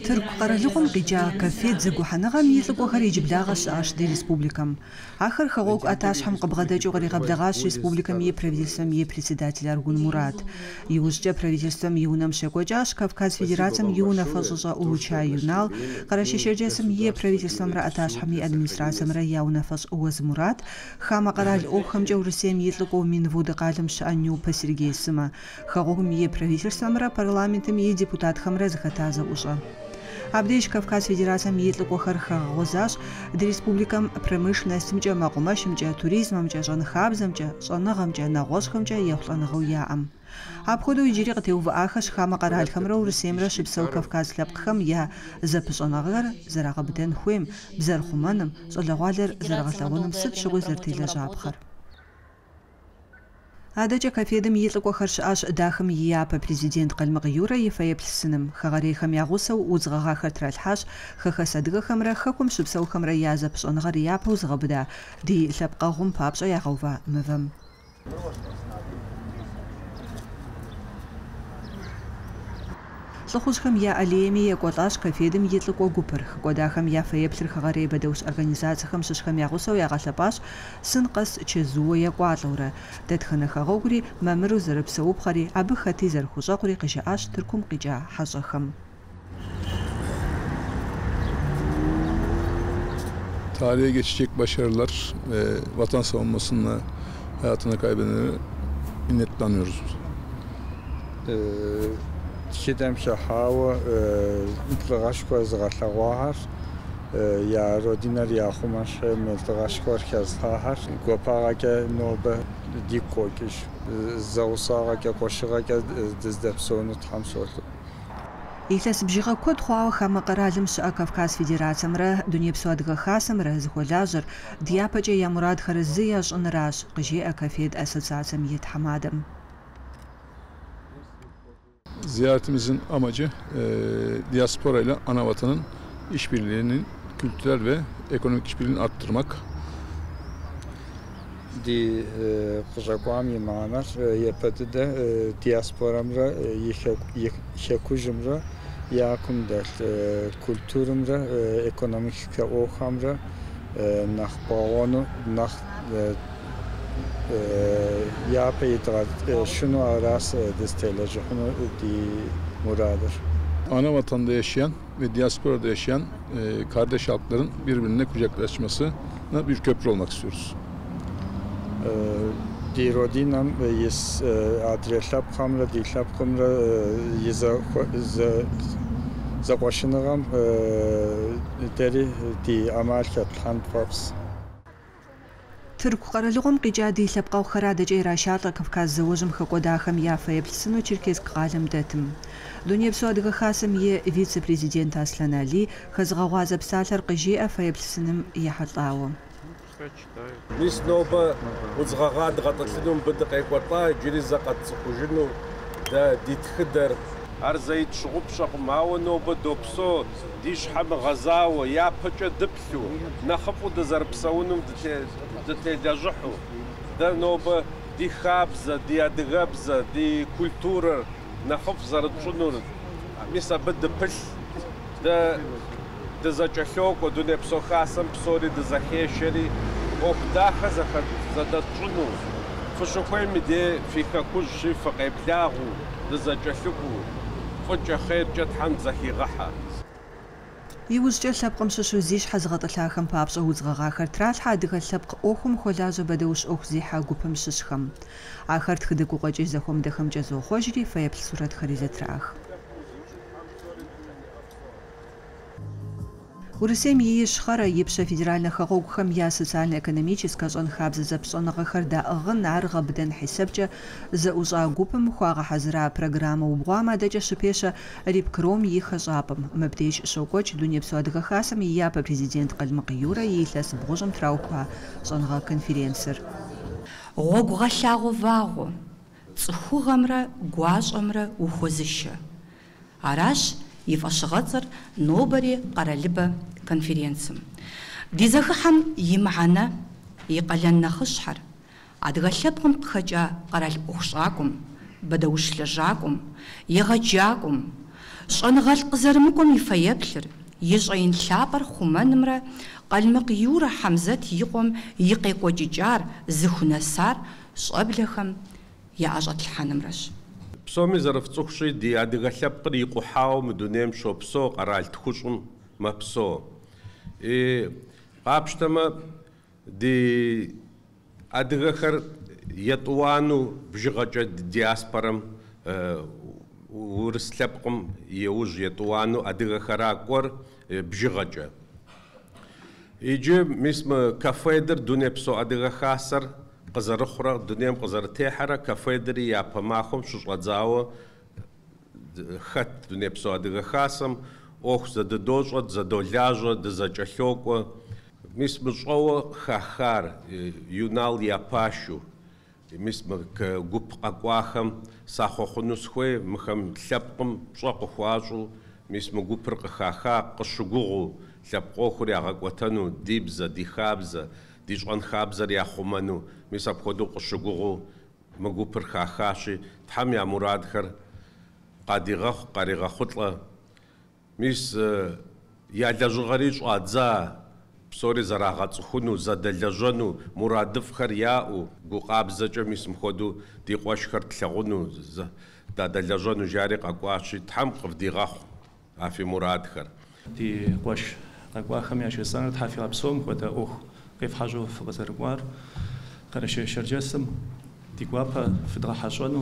ترك قرالقم قجا كفيت زقو حنغم يطلقو خريج بلاغش اش دي республикам. Ахэр хагок аташхам qabгадачу гори габдагаш республикам е правительством е председатель Аргун Мурат. Южче правительством юнам шекоджаш Кавказ федерациям юна фажжа улуча юнал. Карашешеджесам е правительством ра аташхам е администрациям ра яуна фаж уаз Мурат. Хама qaral охамже урсем йтлыгу минвуды қалым шаню пасергесыма. Хагогм е правительством ра парламентам е депутатхам ра захатаза уша. Абдеш Кавказ федерациям йтлыгу харха гозаш ди республикам промышленностьмже макумашмже туризммже жанхабзмже шанагамже нагошхмже яхланыгу яам. Абходу иджири гтеув ахаш хама qaralхамра урсемра шипсау Кавказ лапкхам я запшанагар зарагабден хуем бзархуманым шалагалер зарагалагуным сыт шугу зертилер жабхар. Адача кафедым йтлыгу харш аш дахым япа президент Калмык Юра ефаеплсыным хагарейхам ягусау узгага хартралхаш хахасадгахамра хакум шипсаухамра я запшанагар япа узгабда ди лапкагум папша ягова мывам. Слухушхам я алеми я кваташ кафедым йтлыгу гупыр кодахам я фаеплер хагарей бадауш организациям шишхам ягусау ягалапаш сынкас чезуа я кватлаура датхана хагогри мамру зарапсау бхари абы хати зархужагри кыжа аш туркум кыжа хажахам. Tarihe geçecek başarılar ve vatan savunmasında hayatını kaybedenlere minnetlanıyoruz. Kidem şahawa intligashko zghatlawahar ya rodinar ya khumash miltigashko khazhahar gopagake nobe dikokish zawsagake qoshigake dizdepsonu thamsol. Ихлас бжига код хуава хама qaralım şa Kavkaz federatsiямra dunepsu adgahasımra zxolajır diapaca ya Murad Kharizı yaşınraş qıji akafed asosiyatsiyam yethamadım. Ziyaretimizin amacı diaspora ile ana vatanın işbirliğinin kültürel ve ekonomik işbirliğini arttırmak. Di qıjaquam yemanar yapıda diasporamra yekujumra yakundal kültürümra ekonomik oxamra naxbağonu nax ya peytrat şunu aras destekleyeceğim di muradır. Ana vatanda yaşayan ve diasporada yaşayan kardeş halkların birbirine kucaklaşmasına bir köprü olmak istiyoruz. Di rodinam yes adreslap kamra di lap kamra yeza zakoşunağam deri di amalkat handpaps. Türk qaralığım qijadi lapqaw xaradajay rashata Kavkaz zawajım xaqodaham ya fayeplsinu Çerkez qalım datim. Dunepsu adgahasım ye vitse-prezident Aslan Ali xazğawazab salar qiji fayeplsinim yahatlawu. Mis noba uzğağa dğatlınum bıdqayqota jiriza qatsxujunu da ditxder arzayt şuğub şaqmawa noba dopso dişham ghazawa ya paça dipsu naxfu da zarpsaunum dtedajhu da noba di khabza di adgabza di kultura naxf zartshunur misa bid pil da zachaxoko dunepso khasam psori da zakhesheri oqdaha zadatshunu fshukhoym de fika kull shay faqiblagu da zachaxuku fujja khair jathan zakhigaha Иужкӏэ лъэпкъым щыщу зищ хьэзгъэтӏылъахэм папщӏэ узгъэгъахэр тралъхьэ адыгэ лъэпкъ ӏуэхум хуолажьэ бэдэущ ӏуэху зехьэ гупым щыщхэм. Ахэр тхыдэ гукъэкӏэ зэхуэмыдэхэмкӏэ зохъуэжри фэеплъ сурэтхэри зэтрах. Урысейм иищхъэрэ ипщэ федеральнэ хэгъуэгухэм я социально-экономическэ щӏэнхабзэ зэпщӏэныгъэхэр даӏыгъын ар гъэбыдэн хьисэбкӏэ зэӏущӏа гупым хуагъэхьэзыра программэ убгъуам адэкӏэ щыпещэ Рибкром и хэщӏапӏэм. Мыбдеж щокӏуэкӏ Дунепсу адыгэ хасэм и япэ президент Калмык Юрэ и илъэс бгъущӏым траухуа щӏэныгъэ конференцэр. Гъуэгу гъэлъагъуэ вагъуэ, цӏыхугъэмрэ гуащӏэмрэ ухуэзышэ. Аращ и фӏэщыгъэцӏэр нобэри къэралыбэ конференциям. Ди зэхыхьэм и мыхьэнэ, и къалэн нэхъыщхьэр адыгэ лъэпкъым къыхэкӏа къэрал ӏуэхущӏакӏуэм, бэдэуш лэжьакӏуэм, егъэджакӏуэм, Ş'enığel khızerımık'om yifeyeplhır, yiş'ein lhap'er xhumenımre, Khalmıkh Yura Hamzet yiqom yiqêk'ueç'ıç'ar, zıxunesar, ş'eblexem ya'eş'etlhhenımreş. Psomi zerıfts'ıxuşi di adıge lhepkhır yikhuhaue mı dunêym şopso, kharal txuş'ım mepso. Khapşteme di adıgexer yet'uanu bjığeç'e diasporam Urıs lhepkhım yêuj yet'uanu adıgexera k'uer bjığeç'e. Ici misme kafedir dunêpso adıge xaser khızerıxhure dunêym khızerıtêhere kafediri yapamaxum şuş'edzaue xet dunêpso adıge xasem 'uexu zedıdoş'et, zedolaje, dızeç'elhok'ue. Misme ş'eue xaxar yunal yapaşu. Misme gup khek'uaxem saxhuexhunu sxuêy mıxem lhepkhım pş'e khıxuaş'u misme gupır khıxaxa khışıguğu lhepkhoxur yağek'uetenu di bze, di xabze, di ş'enxabzer yaxhumenu mis apxuedeu khışıguğu mı gupır xaxaşi them ya muradxer khadiğexhu khariğexhulh'e mis yalejığeri ş'uadza psori zerağets'ıxunu, zedelejenu, muradıfxer ya'u, gukhabzeç'e mis mıxuedeu di khueşşxer tlheğunu, dadelejenu jari khek'uaşi them khıvdiğexhu afi muradxer. Di khueşş khek'uaxem ya şêsanır thafi khapsom xuede 'uexu khêfhejeu fıkhızerık'uar, khereşêşercesım di guape fıdğeheş'enu,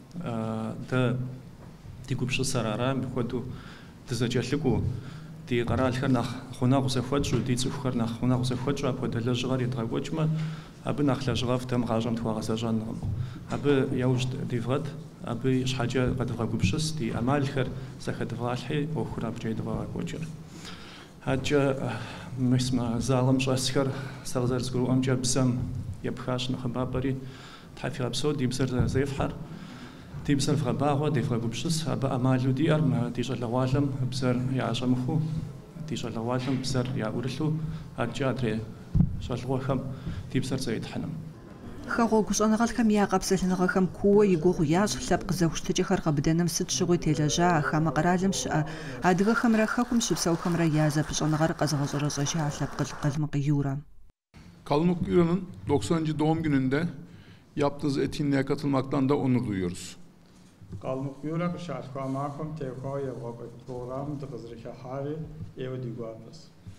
de di gupş'ıser aram xuedeu dızeç'elhık'uu, di kheralxer nakh xhunağu zexueç'u, di ts'ıxuxer nakh xhunağu zexueç'u, apxuede lejığer yêdğek'ueç'me, abı nakh lejığef dem ğaş'em txuağeseş'enkhım. Abı yauj di vğet, abı şheç'e khedğegupş'ıs, di amalxer zexedğalhi 'uexur abıç'e yêdğek'ueç'ır. Hacı misme zalım ş'esxer serızerızgur'uemç'e bzem yêpxaş nexhıbap'eri thafi khapso di bzer zêfher, di bzer vğebağue, di vğegupş'ıs, abı amalu di'er di ş'eleğualem bzer ya'eş'emıxu, di ş'eleğualem bzer ya'urılhu, hacı adre ş'elğuexem di bzer zêyithenım. Xeğuegu ş'enığelxem ya khepselhınığexem kuue yiguğu yaş' lhepkh zexuştıç'exer khebıdenem sıt şığui têleja axame kheralım şı'e adıgexemre xekum şıpseuxemre ya zepış'enığer khezğeş'ereş'eşa lhepkh Khalmıkh Yura. Khalmıkh Yura'nın 90. doğum gününde yaptığınız etkinliğe katılmaktan da onur duyuyoruz. Khalmıkh Yura şarkımakum tevkaya vakit program dıgızrıka hari ev diguapes.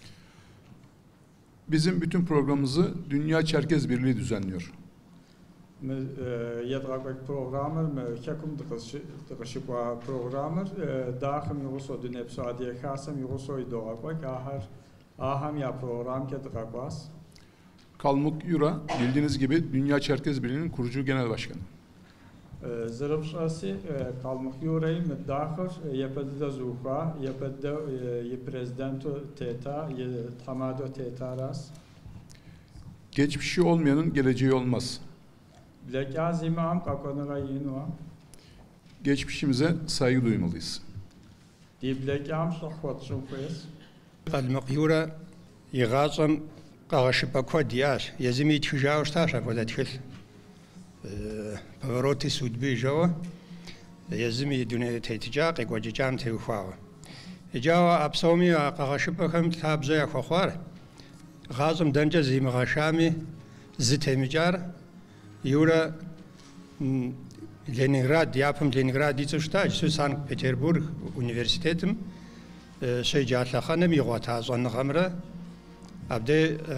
Bizim bütün programımızı Dünya Çerkez Birliği düzenliyor. Yedğabek programır mı kekum dıgışıkwa programır dağım yuğuso dünepso adiye kasem yuğusoy doğabek aham ya program ke dıgakwas. Khalmıkh Yura bildiğiniz gibi Dünya Çerkez Birliği'nin kurucu genel başkanı. Zırhşası Khalmıkh Yura'yı müddahır yapıda zuhva yapıda prezidento teta tamado tetaras. Geçmişi olmayanın geleceği olmaz. Blekaz imam kakonura yinua. Geçmişimize saygı duymalıyız. Di blekam şahvat şufes. Khalmıkh Yura yığaçam qağışıpakwa diyar. Yazimi txujağıştaş apoda txil. Повороты судьбы жава, языми дуне тетиджа, кэгуаджичам теухуава. Иджава апсоми қағашыпахам табза яхвахвар, ғазым данджа зимғашами зитемиджар, Юра Ленинград, япам Ленинград дицуштаж, су Санкт-Петербург университетым, шейджатлаханам игъуатащӏэныгъэмрэ, абде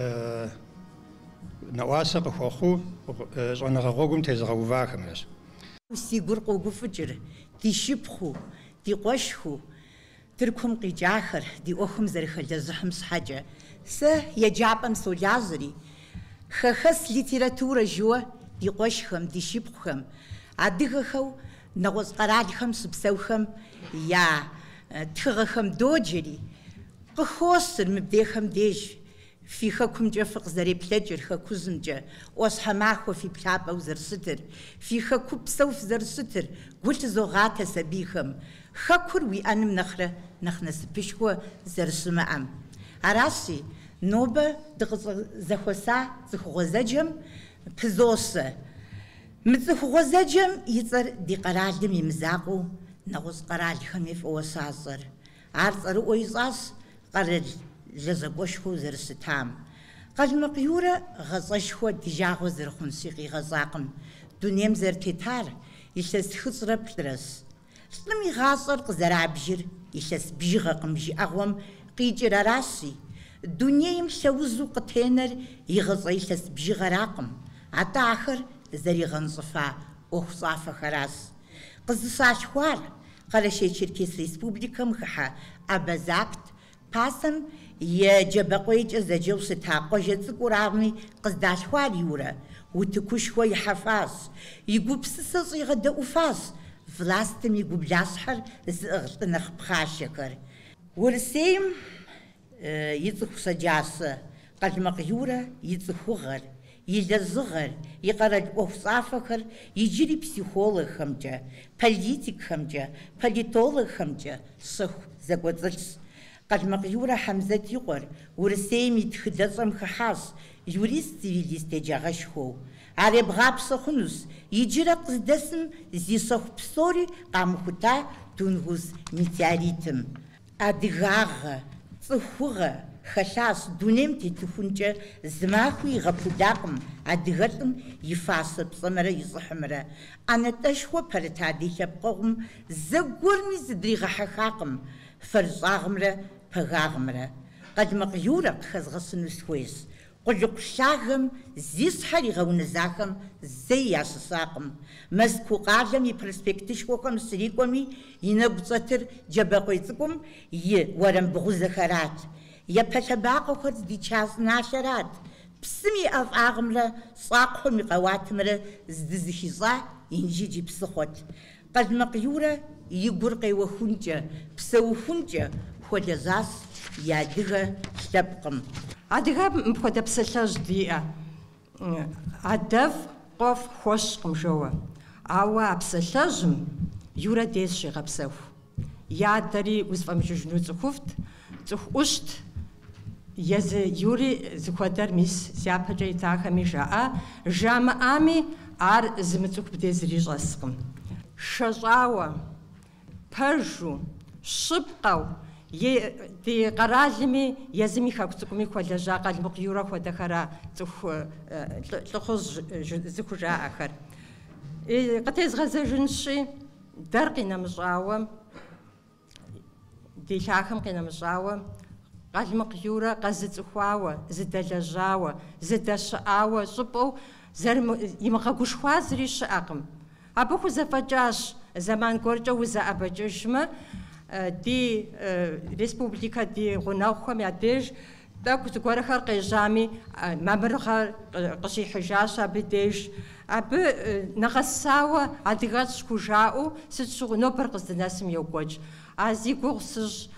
نواسق خو شغنغه غوغم تزغوواخمس سيغور قوغفجر دي شبخو دي قوشخو تركم قيجاخر دي اوخم زرخل زحم حاجه س يجابم سولازري خخس ليتراتورا جوا دي قوشخم دي شبخم ادغخو نغوز قرالخم سبسوخم يا تخخم دوجري قخوسر مبديخم ديج في خكم جفق زري بلجر خكوزم جا وصحماخو في بلابا وزر ستر في خكوب سوف زر ستر قلت زوغاتا سبيخم خكور وي أنم نخرة نخنس بشكو زر سمعم عراسي نوبة زخوسا زخوزجم بزوسة متزخوزجم يصر دي قرالدم يمزاقو نغوص قرال خميف وسازر عرض رؤيزاس قرل جزبوشخو زرستام قال مقيورة غزشخو دجاغو زرخنسيقي غزاقم دونيم زرتيتار يشتس خزر بلرس سلمي غاصر قزرابجر يشتس بيغاقم جي أغوام قيجر راسي دونيم شوزو قتينر يغزا يشتس بيغراقم عطا آخر زري غنصفا أخصافة خراس قزساش خوار قرشي تشيركيس ريسبوبليكم خحا أبازابت باسم يجبقويج زجو ستاقو جزك ورامي قزداش خوار يورا وتكوش خوي حفاظ يقوب سسس يغدا وفاس فلاستم يقوب لاسحر زغطنخ بخاشكر ورسيم يزخو سجاسة قد مقيورة يزخو غر يلزغر يقرأ أوصافكر يجري بسيخولوج خمجة بوليتيك خمجة بوليتولوج خمجة صح زغوزلس قد مقيورة حمزة يقر ورسيم يتخدزم خحاس يوريست سيفيليست جاغشخو عرب غاب سخنوس يجرى قزدسم زي صح بسوري قامخوتا تنغوز ميتياريتم أدغاغ صخوغ خلاص دونيم تتفونجا زماخوي غبوداقم أدغتم يفاس بصمرة يصحمرة أنا تشخو برتادي شبقهم زغورمي زدريغ حقاقم فرزاغمرة بغاغمرة قد مقيورة خزغسنو سويس قلق شاغم زيس حريغة ونزاقم زي ياسساقم مسكو قاجم يبرسبكتش وكم سريقومي ينبزتر جبقويتكم ورم بغزخرات يبتباقو خرز دي چاز ناشرات بسمي أفاغمرة صاقو مقواتمرة زدزخيزا ينجيجي بسخوت قد مقيورة يقرقي وخنجة بسوخنجة خلزاس يادغة شتبقم أدغة مبخدة بسلج ديئة أدف قف خوشقم جوا أوا بسلجم يورا ديس شيغا بسوف يادري وزفام جوجنو زخوفت زخوشت يز يوري زخودر ميس سيابجي تاخمي جاء جام آمي آر زمتوك بديز ريجاسقم شجاوة برجو شبقو دي قرالمي يزمي خاكتكمي كولا جاقا المقيورة كولا خرا تخوز زكو جاء آخر قتيز غزة جنشي درقنا مجاوة دي شاخم قنا مجاوة قال مقيورة قزت أخواوة زد لجاوة زد شقاوة صبو زر يمغاقوش خوازري شقاقم أبوكو زفجاش زمان قرجة وزا أبجشمة دي ريسبوبليكا دي غناوخم ياديج داكو تقوار خرق جامي مامرخ قشي حجاشا بديج أب نغساوة عدغات شكوجاو ستشغ نوبر قصد ناسم يوقوج عزي قرصج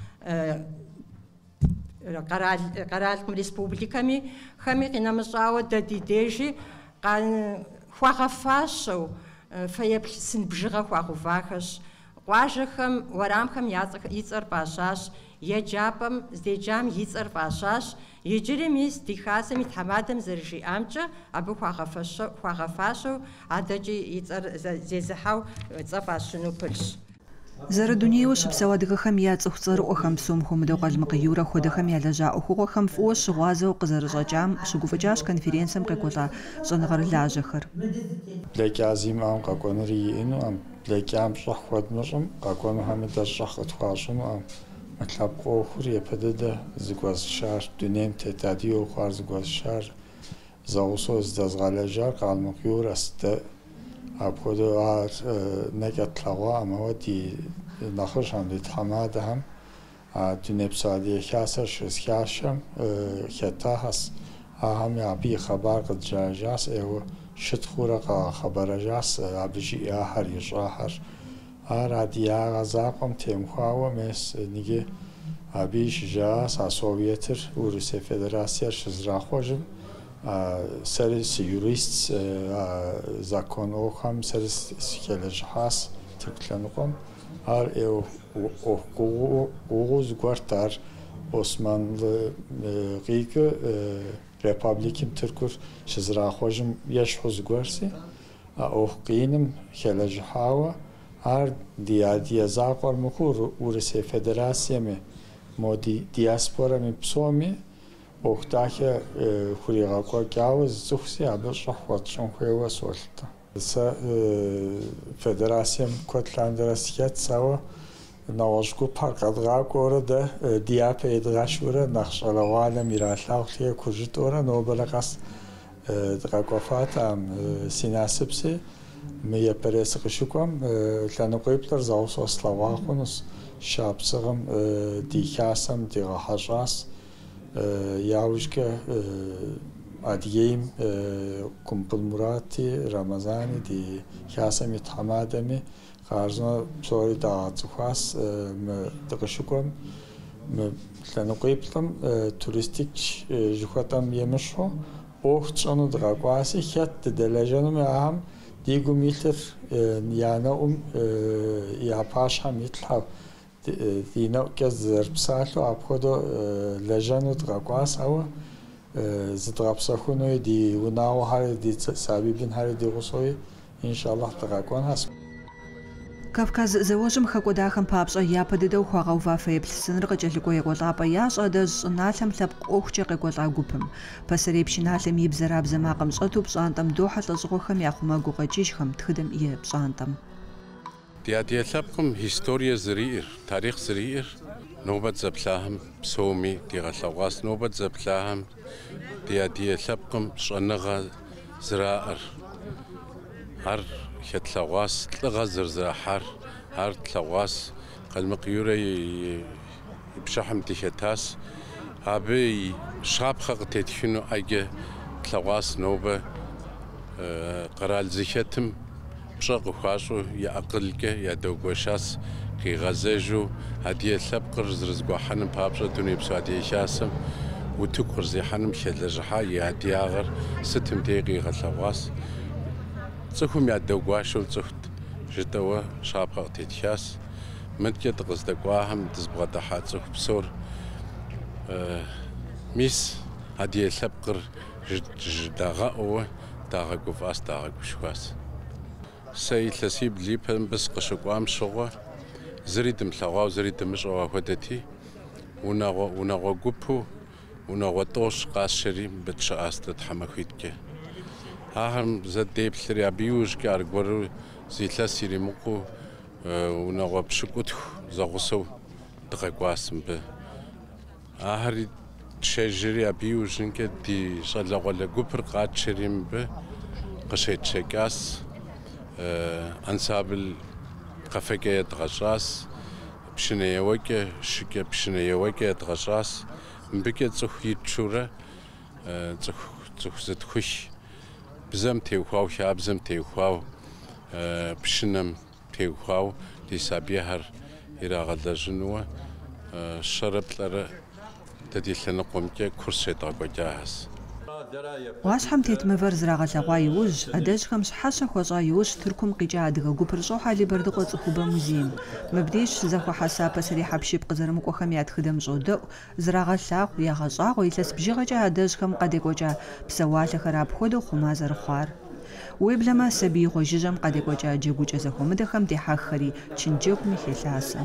قرالكم ريسبوبليكامي خمي قنا مشاوة دادي ديجي قان خواغفاشو فيبل سنبجغة خواغفاخش قواجخم ورامخم يتصر باشاش يجابم زيجام يتصر باشاش يجري ميس ديخاسم يتحمادم زرجي أمجا أبو خواغفاشو عدجي يتصر زيزحاو يتصفاشنو بلش زردونيو شبسوادغخم ياتصخصرؤخم سومخم دوقال مقيورة خدخم يالجاء أخوخم فوش غازو قزرجاجام شغوفجاش كونفرنسم قيقوطا صنغر لاجخر بلاك عزيم عم قاكونري إنو عم بلاك عم شخ خود مجم قاكونو همي شخ اتخاشم عم مطلب قوخور يبدده زگواز شهر دونيم تتاديو خوار زگواز شهر زاوسو ازدازغالجار قال مقيور است أبغى أعرف نجات لغوا أما ودي نخرج عن التحماد هم دنيا بسادية خاصة شوز خاشم خطاهس هم يعبي خبر قد جاجاس أو شتخورة خبر جاس عبجي آخر يجاهر راديا غزاقم تيم خواو مس نيجي عبيش جاس السوفيتر وروسيا فدراسية شزراخوجم سرس يوريست زاكون أوخم سرس سكيلج حاس تكلنقم هر أو قوز قرطار عثمان غيك ريبابليكيم تركور شزرا خوجم يشحوز قرسي أو قينم خلج حاوة ар диадия закъор мухур Урысия Федерациями моди диаспорами псоми охтахе хуригакъокӏауэ зыцӏыхуси абы щӏыхуэтщӏын хуейуэ солъытэ. Сэ федерацием куэд лъандэрэ сыхет, ауэ нэгъуэщӏ гупыр къэдгъакӏуэурэ дэ диапэ едгъэшурэ нэхъ щӏалэгъуалэм иралъагъу куржытӏурэ нобэрэ къэс дыкъэкӏуэфатӏэм си насыпси мы епэрей сыкъыщыкӏуэм лъэныкъуиплӏыр зэгъусэу слъэгъуа хъунущ щапсыгъым ди хасэм дигъэхьэщӏащ яужкӏэ Адыгейм Кумпыл Мурати, Рамазани ди хасэм ит хьэмадэми къарщӏэ псори дагъэцӏыхуащ мы дыкъыщыкӏуэм мы лъэныкъуиплӏым туристик жыхуэтӏэм емыщхьу ӏуэху тщӏэну дыкъэкӏуаси хэт дыдэлэжьэнуми ахьэм ди гум илъыр я нэӏум я пащхьэм итлъхьэу ди нэӏукӏэ зэрыпсалъэу апхуэдэу лэжьэну дыкъэкӏуащ, ауэ зыдгъэпсэхунуи ди унагъуэхьэри ди сабиибынхьэри ди гъусэуи иншаллахь дыкъэкӏуэнщ. Кавказ зэуэжьым хэкӏуэдахэм папщӏэ япэ дыдэу хуагъэува фееплъ къыкӏэлъыкӏуэ екӏуэлӏапӏэ ящӏэ адыжь щӏыналъэм лъэпкъ ӏуэхукӏэ къекӏуэлӏа гупым. Пасэрей пшыналъэм и бзэрабзэ макъым щӏэту пщӏантӏэм дохьэ лӏэщӏыгъуэхэм я хъумэгу къэкӏыжхэм, тхыдэм е пщӏантӏэм. Ди адыгэ лъэпкъым историе зыриӏыр, тарихъ зыриӏыр нобэ зэплъахэм псоми дигъэлъэгъуащ, нобэ зэплъахэм ди адыгэ лъэпкъым щӏэныгъэ зраӏыр. Ар хетлъэгъуащ лӏыгъэ зэрызэрахьар, ар тлъэгъуащ Къалмыкъ Юрэ и пщыхьым дихэтащ, абы и щапхъэ къытетхыну ӏэджэ тлъэгъуащ нобэ къэрал зыхэтым пщӏэ къыхуащӏу и акъылкӏэ ядэгуэшащ къигъэзэжу адыгэ лъэпкъыр зэрызгуэхьэным папщӏэ дунейпсо адыгэ хасэм утыку къырзихьэным хэлэжьыхьа и адыягъэр сытым дей къигъэлъэгъуащ. Цӏыхум ядэгуашэу цӏыхут жытӏэуэ щапхъэ къытетхащ. Мыдкӏэ дыкъыздакӏуахэм дызбгъэдыхьа цӏыху псор мис адыгэ лъэпкъыр жыдагъэӏуэуэ дагъэгуфӏащ, дагъэгушхуащ. Сэ илъэсибл ипэ мыбы сыкъыщыкӏуам щыгъуэ зыри дымылъэгъуау, зыри дымыщӏэу апхуэдэти унагъуэ гупу, унагъуэ тӏощ къасшэри мыбы тщыӏащ дэ тхьэмахуиткӏэ. Ахэр зэдеплъри абы иужкӏэ аргуэру зилъэс иримыкъуу унагъуэ пщыкӏутху зэгъусэу дыкъэкӏуащ мыбы. Ахэр тщежьри абы иужькӏэ ди щӏалэгъуалэ гупыр къатшэри мыбы къыщетщэкӏащ. Ансамбль къэфэкӏэ едгъэщӏащ, пшынеуэкӏэ шыкӏэ пшынеуэкӏэ едгъэщӏащ. Мыбыкӏэ цӏыху итшурэ цӏыху зытхущ бзэм теухуау, хабзэм теухуау, пшынэм теухуау ди сабийхэр ирагъэлэжьынууэ щэрэ плӏэрэ дэ ди лъэныкъуэмкӏэ курс щедгъэкӏуэкӏащ. Ӏуащхьэм тет мывэр зрагъэлъэгъуа иужь, адэжьхэм щхьэщэ хуэщӏа иужь Тыркум къикӏа адыгэ гупыр щӏохь Алибэрдыкъуэ цӏыхубэ музейм. Мыбдеж зэхуэхьэса пасэрей хьэпшып къызэрымыкӏуэхэм я тхыдэм щӏодэӏу, зрагъэлъагъу, ягъэщӏагъуэ, илъэс бжыгъэкӏэ адэжьхэм къадекӏуэкӏа псэуалъэхэр апхуэдэу хъума зэрыхъуар. Уеблэмэ сабий гъуэжыжьэм къадекӏуэкӏа джэгукӏэ зэхуэмыдэхэм дехьэххэри чынджэгуми хелъасэ.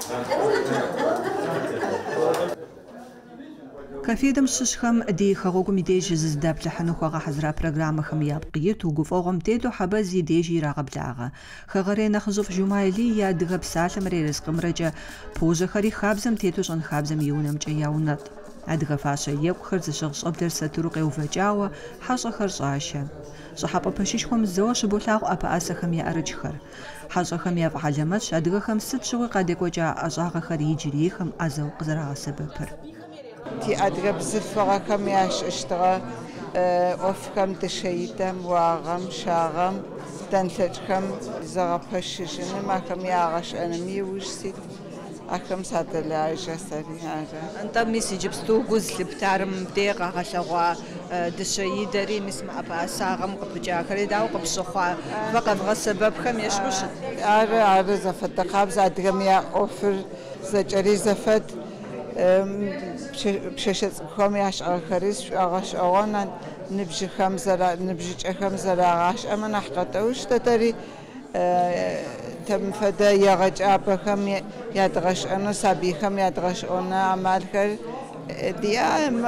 Кафедэм щыщхэм ди хэгъуэгум и деж зыздэплъыхьыну хуагъэхьэзыра программэхэм япкъ иту гуфӏэгъуэм тету хьэбэ зи деж ирагъэблагъэ. Хэгъэрей нэхъыжьыфӏ Жумай Алий и адыгэ псалъэмрэ ерыскъымрэкӏэ пожэхэри хабзэм тету щӏэн хабзэм и унэмкӏэ яунэтӏ. Адыгэ фащэ екӏухэр зыщыгъ щӏэблэр сатыру къеувэкӏауэ, хьэщӏэхэр щӏашэ. ЩӀыхьэпӀэ пэшыщхуэм зэуэ щыболъагъу ӀэпыӀэсэхэм яӀэрыкӀхэр. ХьэщӀэхэм я фӀыхьэлэмэтщ адыгэхэм сыт щыгъуи къадекӀуэкӀа ӀэщӀагъэхэр иджырейхэм Ӏэзэу къызэрагъэсэбэпыр. Ди адыгэ бзылъфыгъэхэм ящыщтыгъэ Ӏуэфухэм дыщеидэм, уагъэм, шагъэм, дэнлъэкӀхэм зэгъэпэщыжыным, ахэм ягъэшӀэным иужь сит ахэм садэлажьэ сэри ары. НтӀэ мис иджыпсту гу зылъыптар мыбдей къагъэлъэгъуа дыщеидэри мис мы ӀэпыӀэсагъэм къыпыкӀахэри дауэ къыпщыхъуа фэ къэвгъэсэбэпхэм ещхьу щыт? Ары зэфэдэ къабзэ адыгэм я Ӏуэхур зэкӀэри зэфэд пшэшэ цӀыкӀухэм ящӀыгъэхэри сшӀуэгъэшӀэгъуэн ныбжьыкӀэхэм зэрагъашӀэмэ нэхъ къэтӀэу щытэри тем феда ягачапахам ядгашану сабихам ядгашона амалхар диам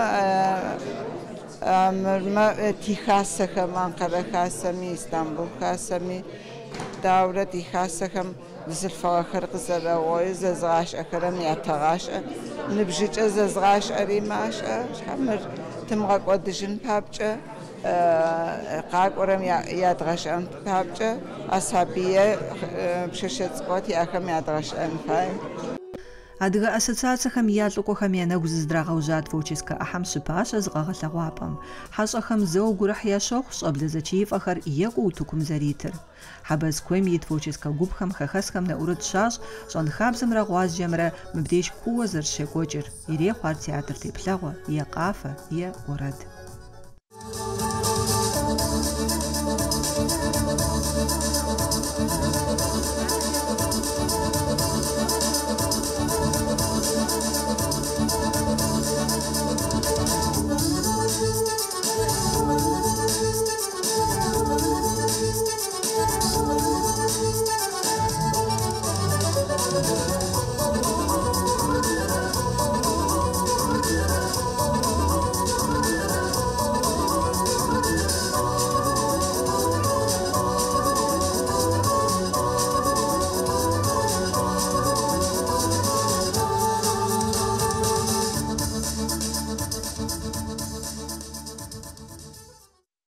тихасахам Анкара хасами Истанбул хасами داورة تخاسكم بزلفا خرق زراوي زغاش أكرم ياتغاش نبجج زغاش أريماش حمر تمغاك ودجن بابجة قاك ورم ياتغاش أن بابجة أصحابية بششت سقوط ياكم ياتغاش أن فاي Адыгэ ассоциацияхэм ялӏыкӏуэхэм я нэгу зыздрагъэужьа творческэ ӏыхьэм щыпащэ зыгъэгъэлъэгъуапӏэм хьэщӏэхэм зэуэ гурыхь ящохъу щӏэблэ зэчеифӏэхэр екӏуу утыкум зэритыр. Хьэбэз куейм и творческэ гупхэм хэхэсхэм нэӏурыт щащ щӏэнхабзэмрэ гъуазджэмрэ мыбдеж куууэ зэрыщекӏуэкӏыр. Ирехъу ар театр теплъэгъуэ, е къафэ, е уэрэд.